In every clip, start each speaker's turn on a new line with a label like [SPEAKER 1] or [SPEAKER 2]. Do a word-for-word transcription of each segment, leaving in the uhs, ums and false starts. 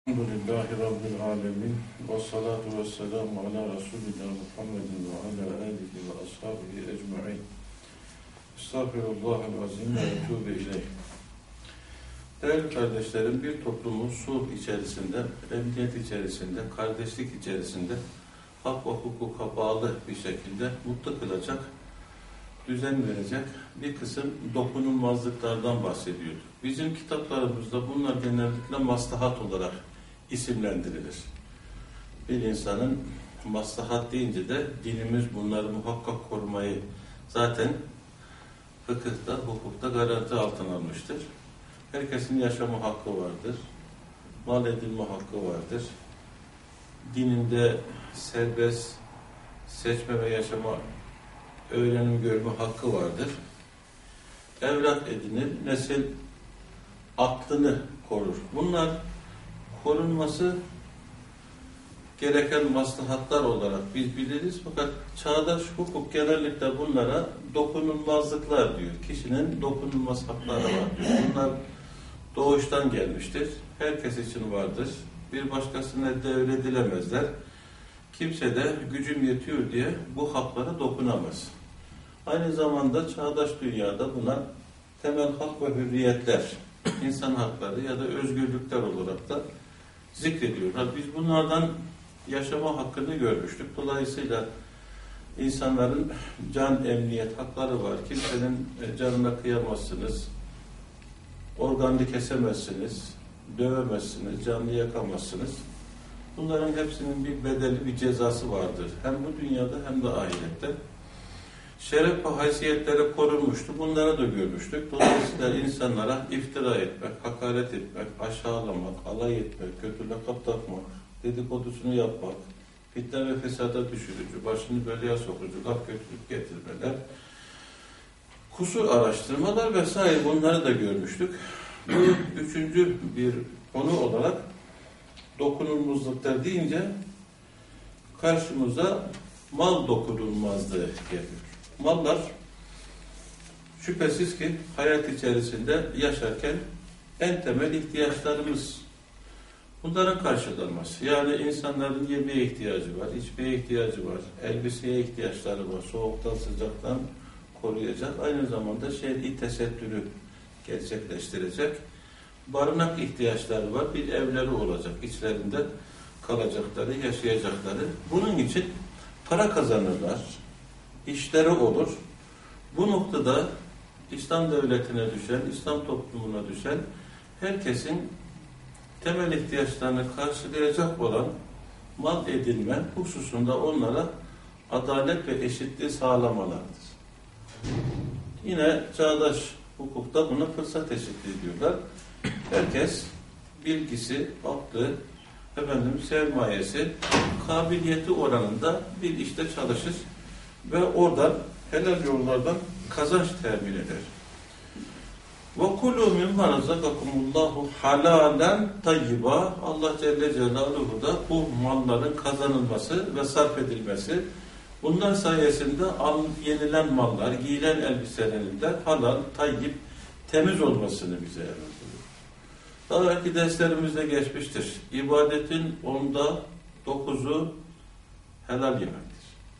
[SPEAKER 1] Elhamdülillahi Rabbil alemin ve salatu ve selamu ala Resulina Muhammedin ve ala alihi ve ashabihi ecma'in. Estağfirullahal azim ve etûbü ileyh. Değerli kardeşlerim, bir toplumun sulh içerisinde, emniyet içerisinde, kardeşlik içerisinde hak ve hukuka bağlı bir şekilde mutlu kılacak, düzen verecek bir kısım dokunulmazlıklardan bahsediyor. Bizim kitaplarımızda bunlar genellikle maslahat olarak isimlendirilir. Bir insanın maslahat deyince de dinimiz bunları muhakkak korumayı zaten fıkıhta, hukukta garanti altına almıştır. Herkesin yaşama hakkı vardır. Mal edinme hakkı vardır. Dininde serbest seçme ve yaşama, öğrenim görme hakkı vardır. Evlat edinir, nesil aklını korur. Bunlar korunması gereken maslahatlar olarak biz biliriz. Fakat çağdaş hukuk genellikle bunlara dokunulmazlıklar diyor. Kişinin dokunulmaz hakları var diyor. Bunlar doğuştan gelmiştir. Herkes için vardır. Bir başkasına devredilemezler. Kimse de gücüm yetiyor diye bu haklara dokunamaz. Aynı zamanda çağdaş dünyada buna temel hak ve hürriyetler, insan hakları ya da özgürlükler olarak da zikrediyorlar. Biz bunlardan yaşama hakkını görmüştük. Dolayısıyla insanların can emniyet hakları var. Kimsenin canına kıyamazsınız, organını kesemezsiniz, dövemezsiniz, canını yakamazsınız. Bunların hepsinin bir bedeli, bir cezası vardır. Hem bu dünyada hem de ahirette. Şeref ve haysiyetlere korunmuştu. Bunları da görmüştük. Dolayısıyla insanlara iftira etmek, hakaret etmek, aşağılamak, alay etmek, kötü lakap takmak, dedikodusunu yapmak, fitne ve fesada düşürücü, başını belaya sokucu, laf kötülük getirmeler, kusur araştırmalar vesaire bunları da görmüştük. Bu üçüncü bir konu olarak dokunulmazlıklar deyince karşımıza mal dokunulmazlığı geliyor. Mallar şüphesiz ki hayat içerisinde yaşarken en temel ihtiyaçlarımız. Bunların karşılanması. Yani insanların yemeğe ihtiyacı var, içmeye ihtiyacı var, elbiseye ihtiyaçları var, soğuktan sıcaktan koruyacak. Aynı zamanda şer'i tesettürü gerçekleştirecek. Barınak ihtiyaçları var, bir evleri olacak, içlerinde kalacakları, yaşayacakları. Bunun için para kazanırlar, işleri olur. Bu noktada İslam devletine düşen, İslam toplumuna düşen herkesin temel ihtiyaçlarını karşılayacak olan mal edinme hususunda onlara adalet ve eşitliği sağlamalardır. Yine çağdaş hukukta buna fırsat eşitliği diyorlar. Herkes bilgisi, aklı, efendim sermayesi, kabiliyeti oranında bir işte çalışır ve oradan helal yollardan kazanç temin eder. وَكُلُوا مِمَّا رَزَقَكُمُ اللّٰهُ حَلَالًا طَيِّبًا Allah Celle Celaluhu da bu malların kazanılması ve sarf edilmesi, bunlar sayesinde yenilen mallar, giyilen elbiselerin de halal, tayyip, temiz olmasını bize emrediyor. Daha belki derslerimizde geçmiştir. İbadetin onda dokuzu helal yemektir.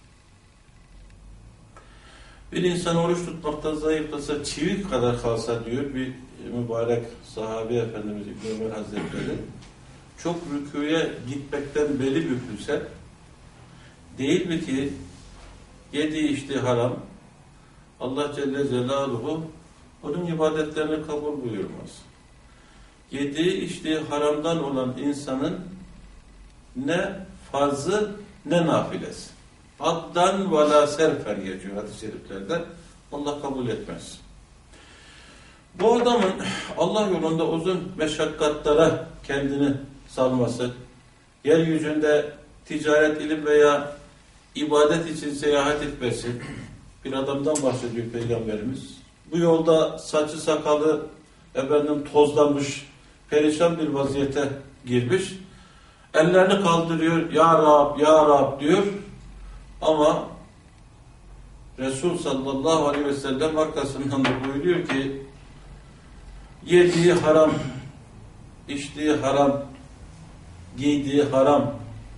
[SPEAKER 1] Bir insan oruç tutmaktan zayıflasa, çivi kadar kalsa diyor bir mübarek sahabe efendimiz İbn Ömer Hazretleri, çok rükûye gitmekten beli bükülse, değil mi ki yediği içtiği haram, Allah Celle Celaluhu onun ibadetlerini kabul buyurmaz. Yediği içtiği haramdan olan insanın ne farzı ne nafilesi. Addan ve la serfen geçiyor hadis-i şeriflerde. Allah kabul etmez. Bu adamın Allah yolunda uzun meşakkatlara kendini salması, yeryüzünde ticaret, ilim veya ibadet için seyahat etmesi, bir adamdan bahsediyor Peygamberimiz. Bu yolda saçı sakalı efendim tozlanmış, perişan bir vaziyete girmiş. Ellerini kaldırıyor, Ya Rab, Ya Rab diyor. Ama Resul sallallahu aleyhi ve sellem arkasından da buyuruyor ki yediği haram, içtiği haram, giydiği haram.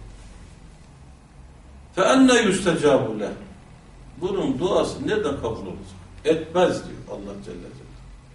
[SPEAKER 1] فَاَنَّ يُسْتَجَابُ لَهُ Bunun duası nereden kabul olacak? Etmez diyor Allah Celle Celle.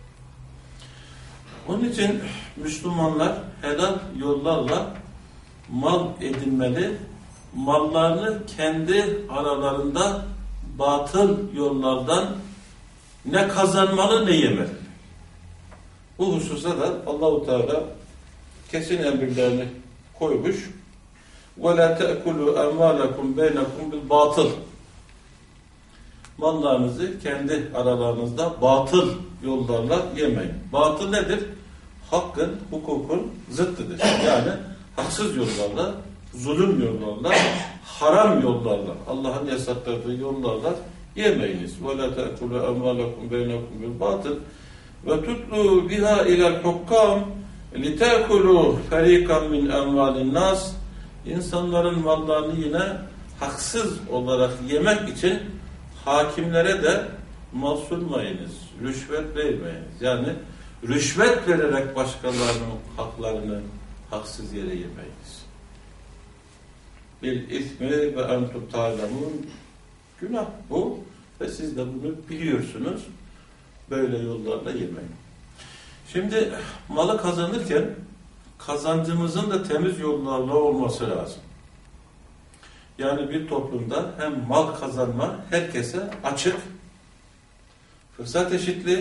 [SPEAKER 1] Onun için Müslümanlar helal yollarla mal edinmeli, mallarını kendi aralarında batıl yollardan ne kazanmalı ne yemeli. Bu hususa da Allah-u Teala kesin emirlerini koymuş. وَلَا تَأْكُلُوا اَمْوَالَكُمْ بَيْنَكُمْ بِالْبَاطِلِ Mallarınızı kendi aralarınızda batıl yollarla yemeyin. Batıl nedir? Hakkın, hukukun zıttıdır. Yani haksız yollarla, zulüm yollarla, haram yollarla, Allah'ın yasakladığı yollarla yemeyiniz. وَلَا تَأْكُلُوا اَمْوَالَكُمْ بَيْنَكُمْ بِالْبَاطِلِ وَتُتْلُوا بِهَا اِلَى الْحُكَّامِ لِتَأْكُلُوا فَر۪يقًا مِنْ اَمْوَالِ النَّاسِ İnsanların mallarını yine haksız olarak yemek için hakimlere de mal sunmayınız, rüşvet vermeyiniz. Yani rüşvet vererek başkalarının haklarını haksız yere yemeyiniz. Bil ismi ve entum ta'lemun günah bu ve siz de bunu biliyorsunuz. Böyle yollarla yemeyin. Şimdi malı kazanırken kazancımızın da temiz yollarla olması lazım. Yani bir toplumda hem mal kazanma herkese açık, fırsat eşitliği,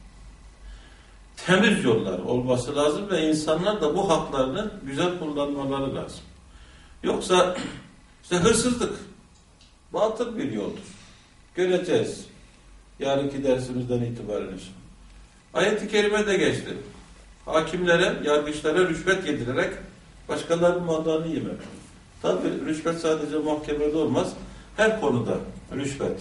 [SPEAKER 1] temiz yollar olması lazım ve insanlar da bu haklarını güzel kullanmaları lazım. Yoksa işte hırsızlık batıl bir yoldur. Göreceğiz. Yarınki dersimizden itibaren inşallah. Ayet-i kerimede geçti. Hakimlere, yargıçlara rüşvet yedirerek başkalarının mallarını yemek. Tabi rüşvet sadece mahkemede olmaz. Her konuda rüşvet.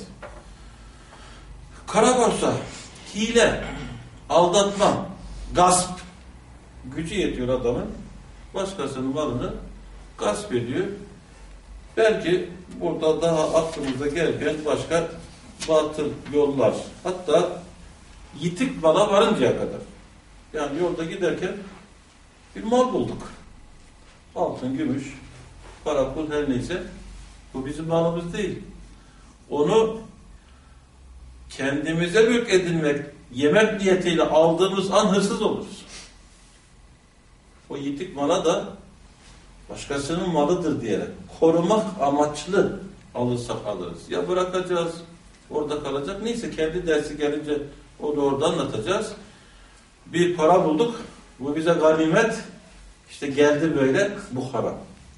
[SPEAKER 1] Kara borsa, hile, aldatma, gasp. Gücü yetiyor adamın. Başkasının malını gasp ediyor. Belki burada daha aklımıza gelmeyen başka batıl yollar. Hatta yitik mala varıncaya kadar. Yani yolda giderken bir mal bulduk. Altın, gümüş, para, pul her neyse. Bu bizim malımız değil. Onu kendimize mülk edinmek, yemek niyetiyle aldığımız an hırsız oluruz. O yitik mala da başkasının malıdır diyerek korumak amaçlı alırsak alırız. Ya bırakacağız, orada kalacak. Neyse kendi dersi gelince o da orada anlatacağız. Bir para bulduk, bu bize ganimet, işte geldi böyle, bu haram.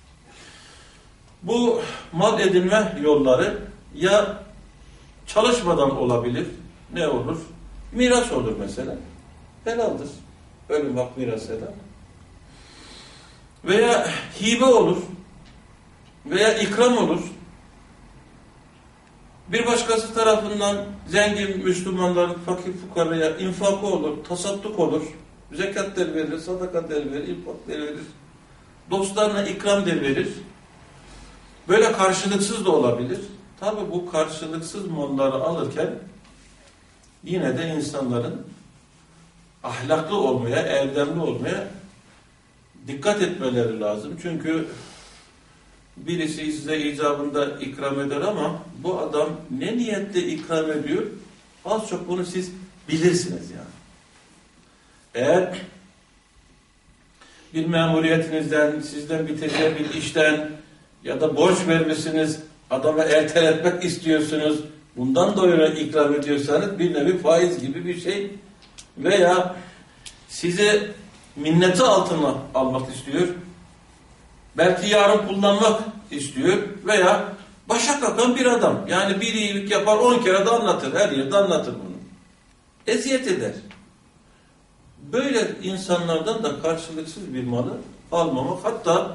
[SPEAKER 1] Bu mal edinme yolları ya çalışmadan olabilir, ne olur? Miras olur mesela, helaldir. Ölüm hak miras helal. Veya hibe olur, veya ikram olur. Bir başkası tarafından zengin Müslümanların fakir fukaraya infakı olur, tasadduk olur, zekat der verir, sadaka der verir, infak der verir, dostlarına ikram der verir. Böyle karşılıksız da olabilir. Tabi bu karşılıksız malları alırken yine de insanların ahlaklı olmaya, erdemli olmaya dikkat etmeleri lazım. Çünkü birisi size icabında ikram eder ama bu adam ne niyetle ikram ediyor? Az çok bunu siz bilirsiniz yani. Eğer bir memuriyetinizden, sizden biteceği bir işten ya da borç vermişsiniz, adama erteletmek istiyorsunuz, bundan dolayı ikram ediyorsanız bir nevi faiz gibi bir şey veya size minneti altına almak istiyor, belki yarın kullanmak istiyor veya başa kakan bir adam. Yani bir iyilik yapar, on kere de anlatır. Her yerde anlatır bunu. Eziyet eder. Böyle insanlardan da karşılıksız bir malı almamak. Hatta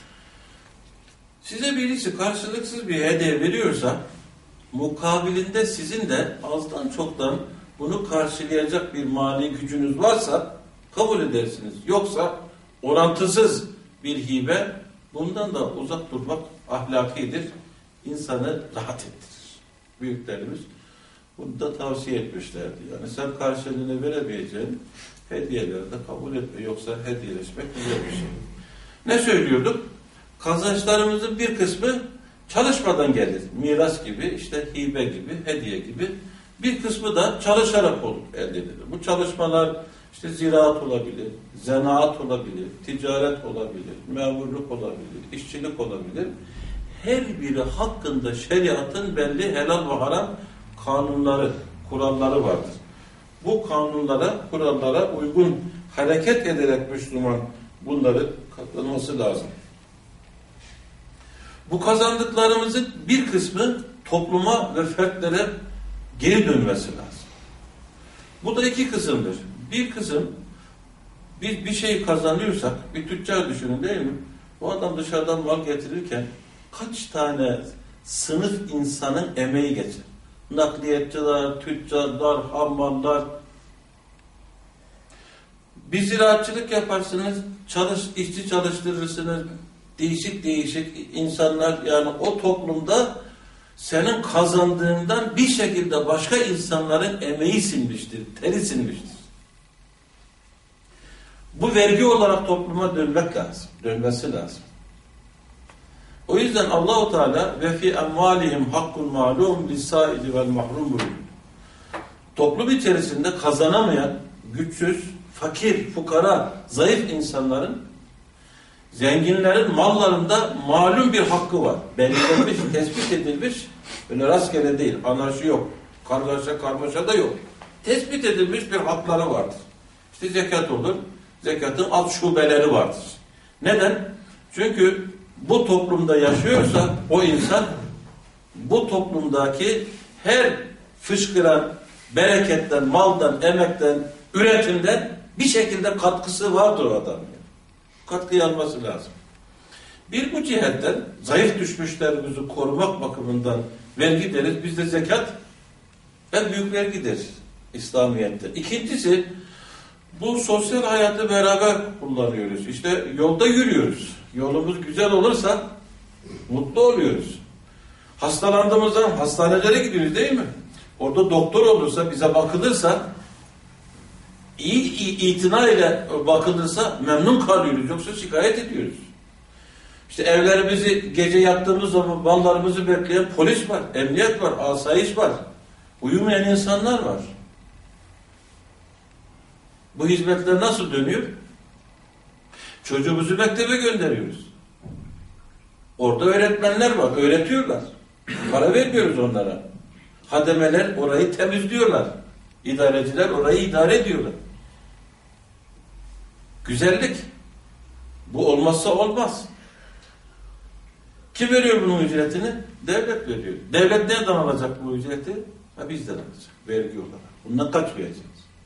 [SPEAKER 1] size birisi karşılıksız bir hediye veriyorsa mukabilinde sizin de azdan çoktan bunu karşılayacak bir mali gücünüz varsa kabul edersiniz. Yoksa orantısız bir hibe, bundan da uzak durmak ahlakidir. İnsanı rahat ettirir. Büyüklerimiz bunu da tavsiye etmişlerdi. Yani sen karşılığını veremeyeceğin hediyeleri de kabul etme. Yoksa hediyeleşmek güzel bir şey. Ne söylüyorduk? Kazançlarımızın bir kısmı çalışmadan gelir. Miras gibi, işte hibe gibi, hediye gibi. Bir kısmı da çalışarak olur, elde edilir. Bu çalışmalar işte ziraat olabilir, zanaat olabilir, ticaret olabilir, memurluk olabilir, işçilik olabilir. Her biri hakkında şeriatın belli helal ve haram kanunları, kuralları vardır. Bu kanunlara, kurallara uygun hareket ederek Müslüman bunları katlanması lazım. Bu kazandıklarımızın bir kısmı topluma ve fertlere geri dönmesi lazım. Bu da iki kısımdır. Bir kısım, bir, bir şey kazanıyorsak, bir tüccar düşünün değil mi? Bu adam dışarıdan mal getirirken kaç tane sınıf insanın emeği geçer? Nakliyatçılar, tüccarlar, hammallar. Bir ziraatçılık yaparsınız, çalış, işçi çalıştırırsınız, değişik değişik insanlar, yani o toplumda senin kazandığından bir şekilde başka insanların emeği sinmiştir, teri sinmiştir. Bu vergi olarak topluma dönmek lazım, dönmesi lazım. O yüzden Allahu Teala ve fi emvalihim hakkun ma'lum lis-sa'ili vel mahrum buyuruyor. Toplum içerisinde kazanamayan, güçsüz, fakir, fukara, zayıf insanların, zenginlerin mallarında malum bir hakkı var. Belirlenmiş, tespit edilmiş, böyle rastgele değil, anarşi yok, kargaşa karmaşa da yok. Tespit edilmiş bir hakları vardır. İşte zekat olur, zekatın alt şubeleri vardır. Neden? Çünkü bu toplumda yaşıyorsa o insan, bu toplumdaki her fışkıran bereketten, maldan, emekten, üretimden bir şekilde katkısı vardır o adamın. Katkıyı alması lazım. Bir bu cihetten zayıf düşmüşlerimizi korumak bakımından vergi deriz. Bizde zekat en büyük vergidir İslamiyet'te. İkincisi, bu sosyal hayatı beraber kullanıyoruz. İşte yolda yürüyoruz. Yolumuz güzel olursa mutlu oluyoruz. Hastalandığımızda hastanelere gidiyoruz değil mi? Orada doktor olursa, bize bakılırsa, iyi, iyi itina ile bakılırsa memnun kalıyoruz. Yoksa şikayet ediyoruz. İşte evlerimizi gece yattığımız zaman mallarımızı bekleyen polis var, emniyet var, asayiş var. Uyumayan insanlar var. Bu hizmetler nasıl dönüyor? Çocuğumuzu mektebe gönderiyoruz. Orada öğretmenler var, öğretiyorlar. Para vermiyoruz onlara. Hademeler orayı temizliyorlar. İdareciler orayı idare ediyorlar. Güzellik. Bu olmazsa olmaz. Kim veriyor bunun ücretini? Devlet veriyor. Devlet nereden alacak bu ücreti? Ha, bizden alacak. Vergi olarak. Bundan kaçmayacağız.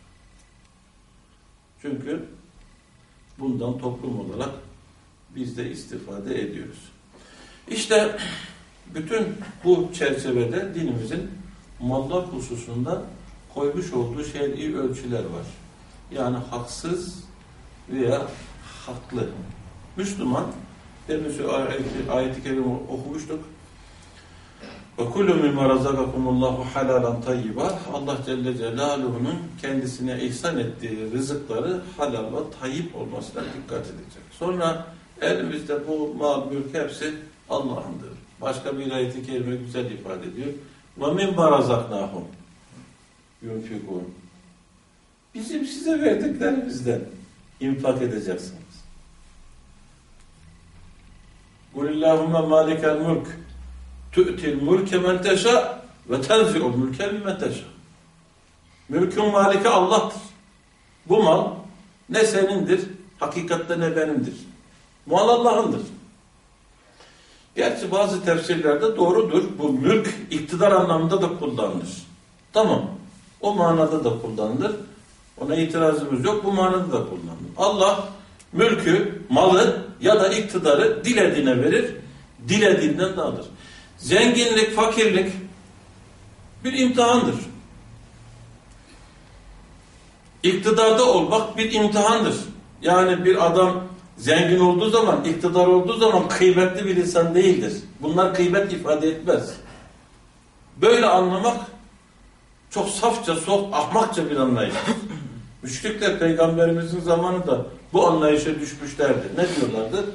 [SPEAKER 1] Çünkü bundan toplum olarak biz de istifade ediyoruz. İşte bütün bu çerçevede dinimizin mallar hususunda koymuş olduğu şer'i ölçüler var. Yani haksız veya haklı. Müslüman, demin şu ayet-i ayet kerime okumuştuk. Ve kullu mimma razakakumullahu halalan tayyiba. Allah Celle Celaluhu'nun kendisine ihsan ettiği rızıkları halal ve tayyip olmasına dikkat edecek. Sonra elimizde bu mal, mülk hepsi Allah'ındır. Başka bir ayet-i kerime güzel ifade ediyor. Ve mimma razaknahum yunfikun. Bizim size verdiklerimizden infak edeceksiniz. Kulillahümme malikel mulk tu'til mulke men teşâ ve tenzi'ul mulke men teşâ. Mülkün maliki Allah'tır. Bu mal ne senindir, hakikatte ne benimdir. Mal Allah'ındır. Gerçi bazı tefsirlerde doğrudur. Bu mülk iktidar anlamında da kullanılır. Tamam. O manada da kullanılır. Ona itirazımız yok. Bu manada da kullanılır. Allah mülkü, malı ya da iktidarı dilediğine verir, dilediğinden de alır. Zenginlik, fakirlik bir imtihandır. İktidarda olmak bir imtihandır. Yani bir adam zengin olduğu zaman, iktidar olduğu zaman kıymetli bir insan değildir. Bunlar kıymet ifade etmez. Böyle anlamak çok safça, soft, ahmakça bir anlayıştır. Müşrikler Peygamberimizin zamanında bu anlayışa düşmüşlerdi. Ne diyorlardı?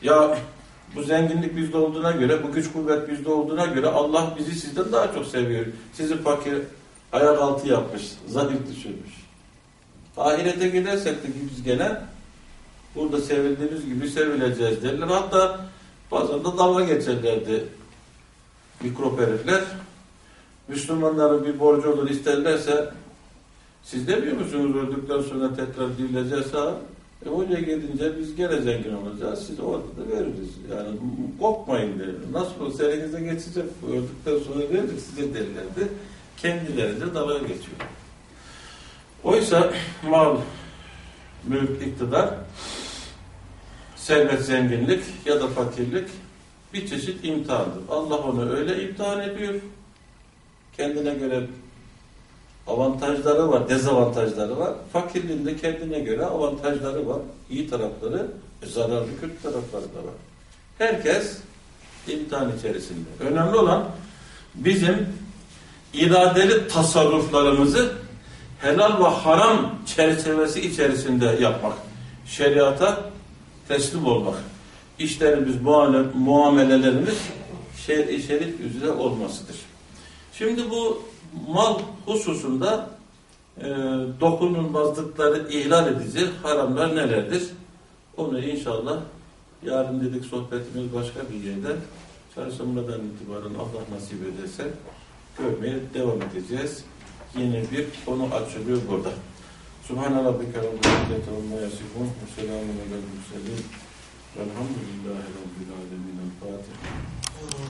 [SPEAKER 1] Ya bu zenginlik bizde olduğuna göre, bu güç kuvvet bizde olduğuna göre Allah bizi sizden daha çok seviyor. Sizi fakir, ayak altı yapmış, zahir düşürmüş. Ahirete gidersek de biz gene burada sevildiğimiz gibi sevileceğiz derler. Hatta bazen de dalga geçerlerdi mikrop herifler. Müslümanların bir borcu olur isterlerse siz demiyor musunuz öldükten sonra tekrar dirileceğiz ha? E oraya gidince biz gene zengin olacağız. Siz orada da veririz. Yani korkmayın derler. Nasıl olsa elinize geçecek. Öldükten sonra veririz size derlerdi. Kendilerince dalga geçiyor. Oysa mal, mülk, iktidar, servet, zenginlik ya da fakirlik bir çeşit imtihandır. Allah onu öyle imtihan ediyor. Kendine göre avantajları var, dezavantajları var. Fakirliğin de kendine göre avantajları var. İyi tarafları, zararlı kötü tarafları da var. Herkes imtihan içerisinde. Önemli olan bizim iradeli tasarruflarımızı helal ve haram çerçevesi içerisinde yapmak. Şeriata teslim olmak. İşlerimiz, muamelelerimiz şer-i şerif üzere olmasıdır. Şimdi bu mal hususunda e, dokunulmazlıkları ihlal edici haramlar nelerdir? Onu inşallah yarın dedik sohbetimiz başka bir yerde çarşambadan itibaren Allah nasip ederse görmeye devam edeceğiz. Yeni bir konu açılıyor burada. Subhane rabbike rabbil izzati amma yasifun ve selamun aleyhi ve sellem. Velhamdülillahi rabbil alemin. El Fatiha.